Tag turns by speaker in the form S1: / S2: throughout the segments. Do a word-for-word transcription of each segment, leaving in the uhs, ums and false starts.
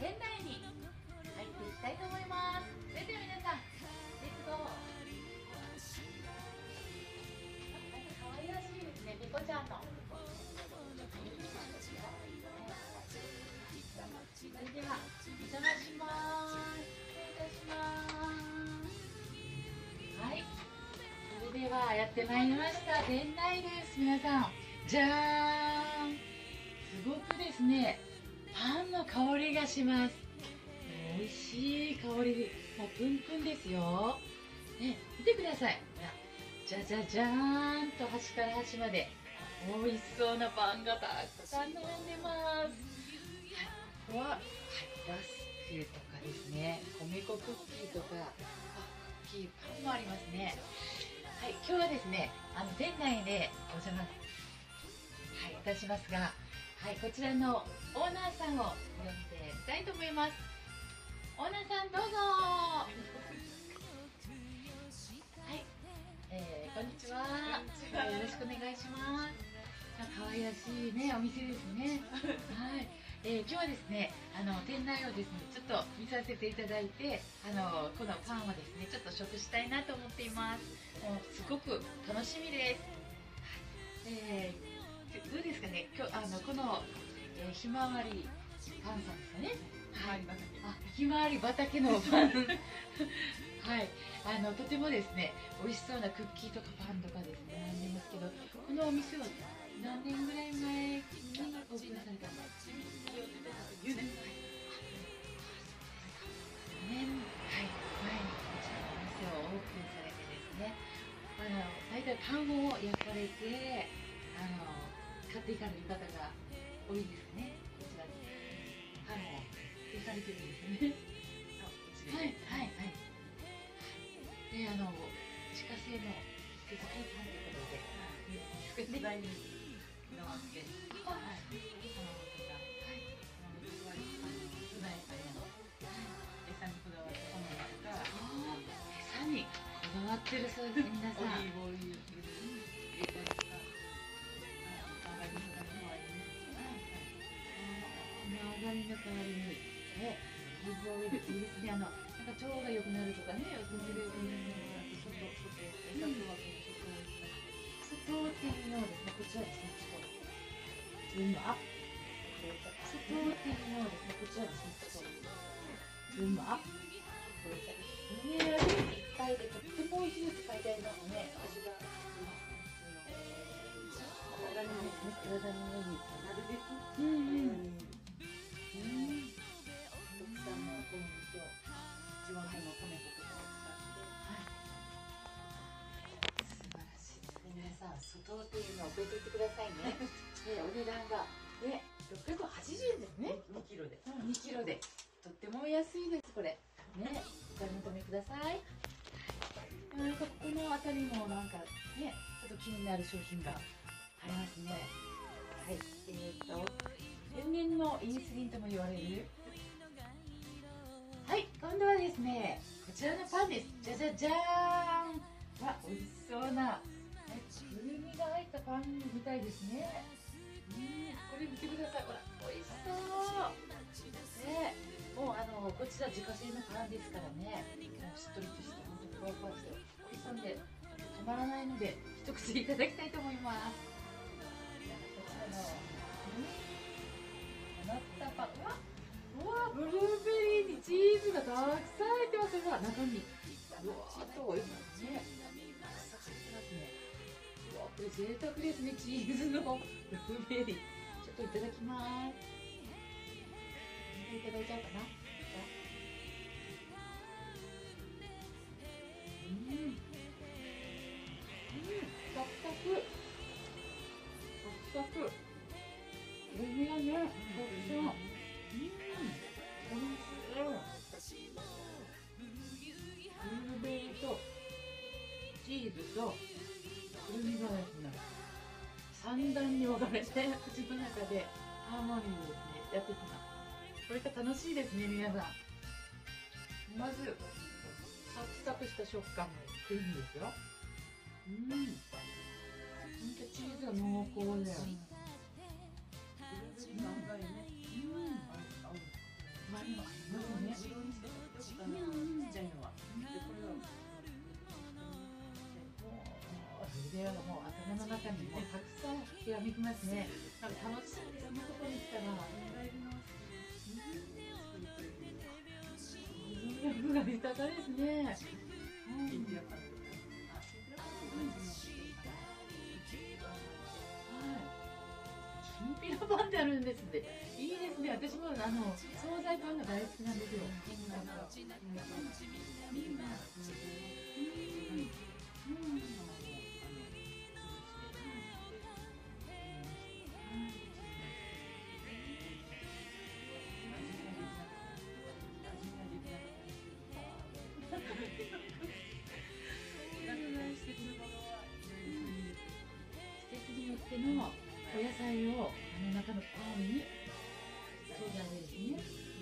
S1: 店内に入っていきたいと思います。それでは皆さん、レッツゴー。可愛らしいですね、ペコちゃんの。それではお邪魔します。失礼いたします。はい、それではやってまいりました。店内です。皆さん、じゃーん。すごくですね、パンの香りがします。美味しい香りで、もうプンプンですよ。ね、見てください。ほら、じゃじゃじゃーんと端から端まで美味しそうなパンがたくさん並んでます。ここは、はい、ラスクとかですね、米粉クッキーとか、あ、クッキーパンもありますね。はい、今日はですね、あの店内でお邪魔、はい、いたしますが、はい、こちらのオーナーさんを呼んでみたいと思います。オーナーさん、どうぞ。はい、えー、こんにちは。えー、よろしくお願いします。可愛らしいね、お店ですね。はい、えー、今日はですね、あの店内をですね、ちょっと見させていただいて、あのこのパンをですね、ちょっと食したいなと思っています。もうすごく楽しみです。えー、どうですかね、今日あのこの、えー、ひまわりパンさんですかね。はい、あ、ひまわり畑のパン。はい、あのとてもですね、美味しそうなクッキーとかパンとかですね、並んでますけど、このお店は何年ぐらい前にオープンされたんですか？じゅうねん。よねんまえ。よねん、はい、前にこちらのお店をオープンされてですね、あの大体パンを焼かれて、あの買っていかれる方が多いですね。こちらにパンを焼かれてるんですね。はいはいはい。で、あの自家製の手作りパンということで、作ってないんです。こだわって、はい、卵とか、はい、卵とか、うなえさんやの餌にこだわった卵とか、餌にこだわってるそうですね、皆さん。オリーブオイル入れたりとか、マーガリンとかの代わりに、マーガリンの代わりに、え、オリーブオイルいいですね。あのなんか腸が良くなるとかね、よくするよくなるのが、外外餌とは外っていうのはですね、こちらですね、ちょっとズームアップ。外っていうのはですね、こちらですね、ちょっとズームアップ。上は元気いっぱいでとっても美味しいって書いてありますね。味が体にいいですね、体にいい。なるべく、うんうん、うん、国産の小麦と地元の米粉とかを使って、はい、素晴らしいですね。皆さん、外っていうのを覚えておいてくださいね。で、お値段がね、ろっぴゃくはちじゅうえんですね。にキロで。うん、にキロで。とっても安いです、これ。ね、お買い求めください。なんかここの辺りもなんかね、ちょっと気になる商品がありますね。はい、えー、っと、天然のインスリンとも言われる。はい、今度はですね、こちらのパンです。じゃじゃじゃーん。わ、美味しそうな。くるみが入ったパンみたいですね。うん、これ見てください。ほら、美味しそう。ね、もうあのこちら自家製のパンですからね。もうしっとりとして、本当にふわふわして、美味しそうで止まらないので、一口いただきたいと思います。こちらの、うん、余ったパン、うわ、うわ、ブルーベリーにチーズがたくさん入ってます。ほら、中にうわーっとね、たくさん入ってますね。うわ、これ贅沢ですね、チーズのブルーベリー。ちょっといただきます。いただいちゃうかな。うん、うん、サクサク、サクサク、エビがね、たくさん、うん、おいしい。ブルーベリーとチーズとくるみがですね、三段に分かれて口の中でハーモニーをですね、やってきます。これが楽しいですね、皆さん。まずサクサクした食感がいいんですよ。うん、ほんとチーズが濃厚で、うん、うまみますね。なんか楽しいですね、ここに来たら。保存力が豊かですね。うん、きんぴらパンってあるんですって。いいですね。私もあの惣菜パンが大好きなんですよ。季節によってのお野菜をあの中のパンにそうだですね。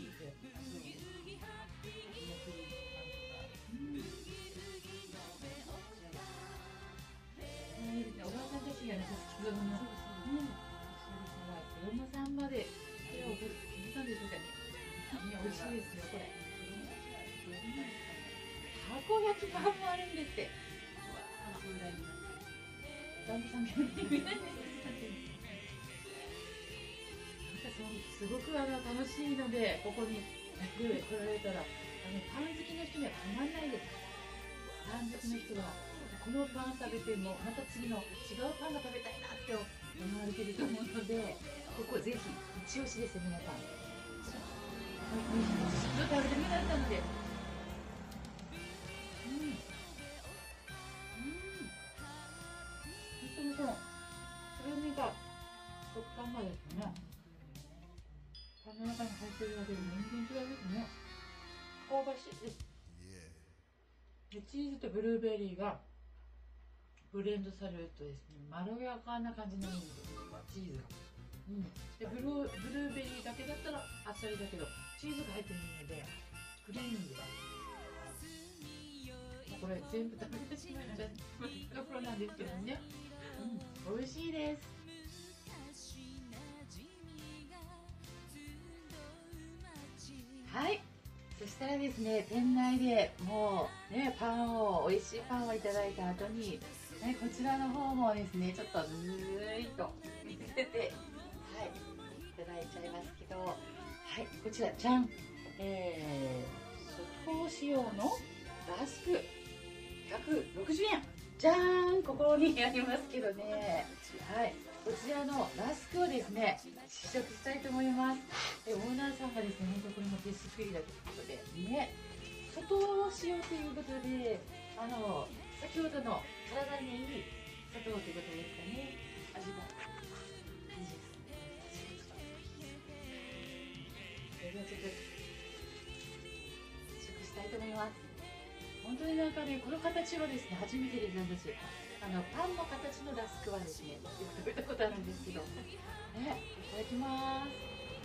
S1: いいですね。おばあさんたちがね、子供のね、子供さんまでそれを気づかんでしょうかね。ね、美味しいですよこれ。たこ焼きパンもあるんですって。旦那さんが言うなんかすごくあの楽しいので、ここに来られたらあのパン好きの人にはたまんないです。パン好きの人はこのパン食べてもまた次の違うパンが食べたいなって思われてると思うので、ここぜひ一押しですよ皆さん。ずっと食べてみたかったので、うん、うん、本当にこのくるみが食感がですね、パンの中に入ってるだけで全然違うですね。香ばしいです。でチーズとブルーベリーがブレンドされるとですね、まろやかな感じになるんですよ、チーズが。うん、でブルーブルーベリーだけだったらあっさりだけど、チーズが入ってるのでクリーミーです。これ全部食べてしまっちゃったところなんですけどね、うん、美味しいです。はい、そしたらですね、店内でもうね、パンを美味しいパンをいただいた後に、ね、こちらの方もですね、ちょっとぬーいと見せて、はい、いただいちゃいますけど、はい、こちらじゃん、えー、外仕様のラスクひゃくろくじゅうえん、じゃーん、ここにありますけどね、はい、こちらのラスクをですね、試食したいと思います。でオーナーさんがですね、本当これも手作りだということでね、外仕様ということで、あの先ほどの体にいい砂糖ということですかね、味がいいです。それではちょっと試食したいと思います。本当になんかね、この形はですね、初めてです私。あのパンの形のラスクはですね、よく食べたことあるんですけど、ね、いただきます。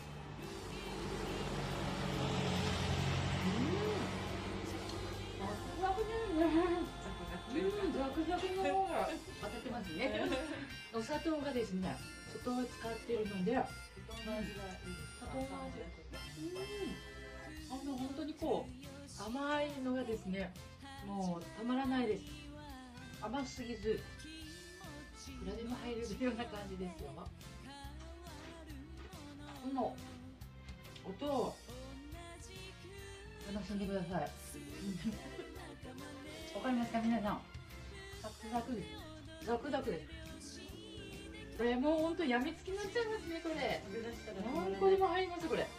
S1: うん、ザクザクですね。うん、ザクザクの方が当たってますね。お砂糖がですね、外を使っているので、砂糖の味がいいです。砂糖の味が、うん、あの本当にこう甘いのがですね、もうたまらないです。甘すぎず、いくらでも入れるような感じですよ。この音を楽しんでください。わかりますか皆さん。サクサクです。ザクザクです。これもう本当やみつきになっちゃいますね、これ。何個でも入りますこれ。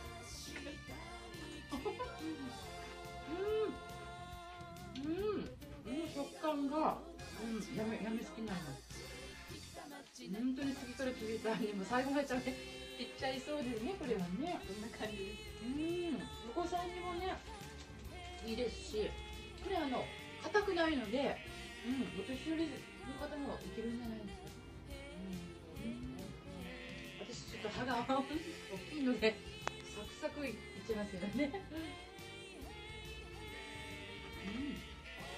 S1: うん、うん、この食感が、うん、やめやみつきになります。本当に次から次からにも最後まで食べていっちゃいそうですね、これはね。こんな感じです。うん、お子さんにもね、いいですし、これあの硬くないので、うん、お年寄りの方もいけるんじゃないですか。うん、私ちょっと歯が大きいのでサクサクいっちゃいますよね。うん、うん、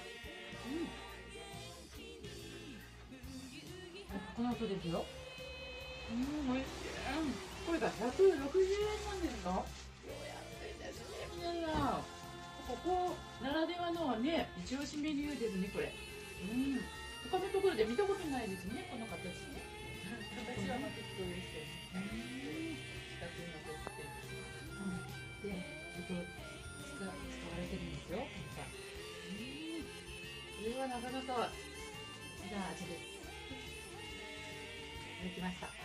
S1: この後ですよ。うん、美味しい。これがひゃくろくじゅうえんなんですか。安いですね、皆さん。ここならではのね、一押しメニューですね、これ。うん、他のところで見たことないですね、この形ね。
S2: 形はまた人ですよね。四角いのこうってる。
S1: で、えっと、使使われてるんですよ。これはなかなか好きな味です。できました。はい、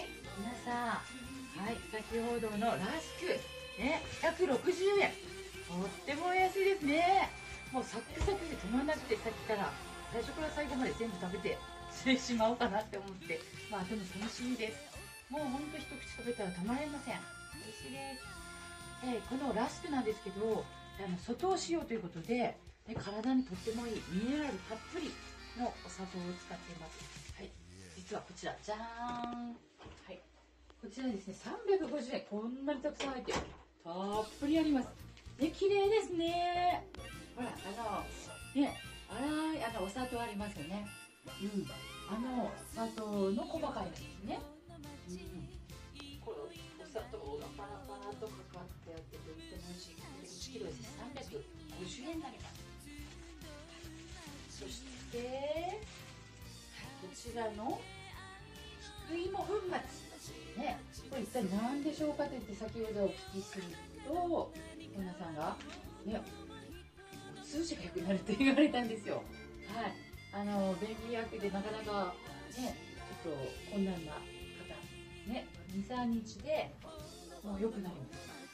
S1: 皆さん、はい、先ほどのラスク、ね、ひゃくろくじゅうえん。とっても安いですね。もうサクサクで止まらなくて、さっきから最初から最後まで全部食べてしてしまおうかなって思って、まあでも楽しみです。もうほんと一口食べたらたまりません。美味しいです。えー、このラスクなんですけど、あの外をしようということで、ね、体にとってもいいミネラルたっぷりのお砂糖を使っています。はい、実はこちら、じゃーん。はい、こちらですね、さんびゃくごじゅうえん、こんなにたくさん入ってる。たっぷりあります。ね、綺麗ですね。ほら、あの、ね、粗い、あの、お砂糖ありますよね。うん。あの、砂糖の細かいのですね。うん。これ、お砂糖がパラパラとかかってやってとっても美味しい。いちキロですね、さんびゃくごじゅうえんになります。そして、こちらの菊芋粉末。ね、これ一体何でしょうかと言って先ほどお聞きすると、皆さんが、ね、数字が良くなると言われたんですよ。はい。あの、便秘薬でなかなか、ね、ちょっと困難な方、ね、に、さんにちでもう良くなります。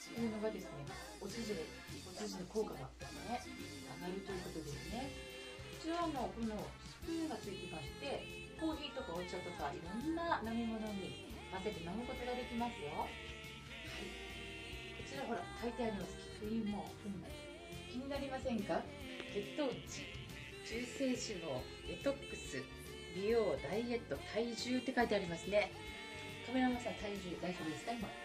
S1: というのがですね、お筋で、お筋の効果がね、上がるということですね。こちらのこのスプーンがついてまして、コーヒーとかお茶とかいろんな飲み物に混ぜて飲むことができますよ。はい。こちらほら書いてあります。菊芋粉末。気になりませんか？血糖値、中性脂肪、デトックス、美容、ダイエット、体重って書いてありますね。カメラマンさん、体重大丈夫ですか今？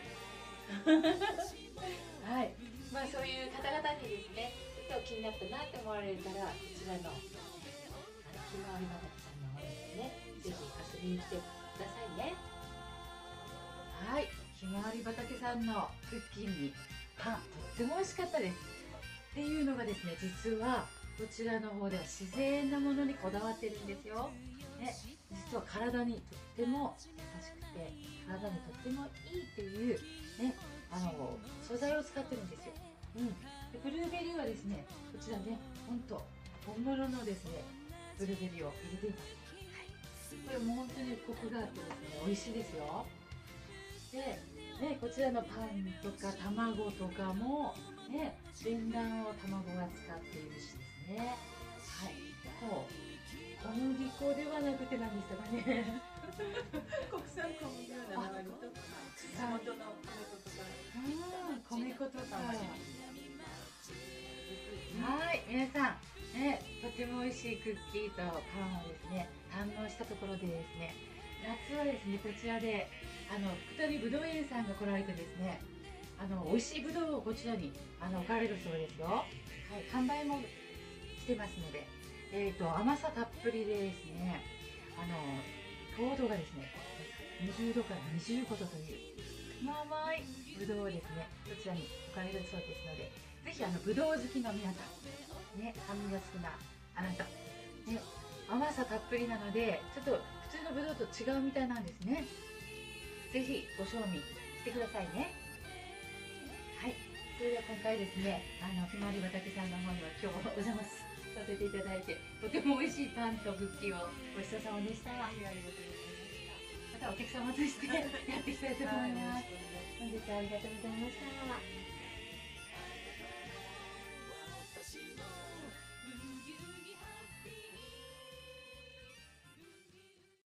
S1: はい。まあそういう方々にですね、ちょっと気になったなって思われたら、こちらのひまわり畑さんの方ですね、ぜひ遊びに来てくださいね。はい、ひまわり畑さんのクッキーにパン、とっても美味しかったです。っていうのがですね、実はこちらの方では自然なものにこだわってるんですよ。ね、実は体にとっても優しくて、体にとってもいいっていうね、あの素材を使ってるんですよ。うん、でブルーベリーはですね、こちらね、ほんと本物のですね、ブルーベリーを入れています。はい、これも本当にコクがあってですね、美味しいですよ。で、ね、こちらのパンとか卵とかも、ね、全卵を卵が使っているしですね。はい、もう小麦粉ではなくてなんですかね。
S2: 国産小麦のななわりと地元の米粉とか。米粉とか。
S1: はい、皆さん、ね、とても美味しいクッキーとパンをですね、堪能したところでですね、夏はですね、こちらで、あの、福谷ぶどう園さんが来られてですね、あの、美味しいぶどうをこちらに、あの、置かれるそうですよ。はい、販売もしてますので、えっと、甘さたっぷりでですね、あの、糖度がですね、にじゅうどからにじゅうごどという、甘いぶどうをですね、こちらに置かれるそうですので、ぜひあのぶどう好きの皆さん、ね、酸味が好きなあなた、ね、甘さたっぷりなので、ちょっと普通のぶどうと違うみたいなんですね。ぜひご賞味してくださいね。はい、それでは今回ですね、あのひまわり畑さんの方には今日お邪魔させていただいて、とても美味しいパンとクッキーをごちそうさまでした。ありがとうございました。またお客様としてやっていきたいと思います。本日はありがとうございました。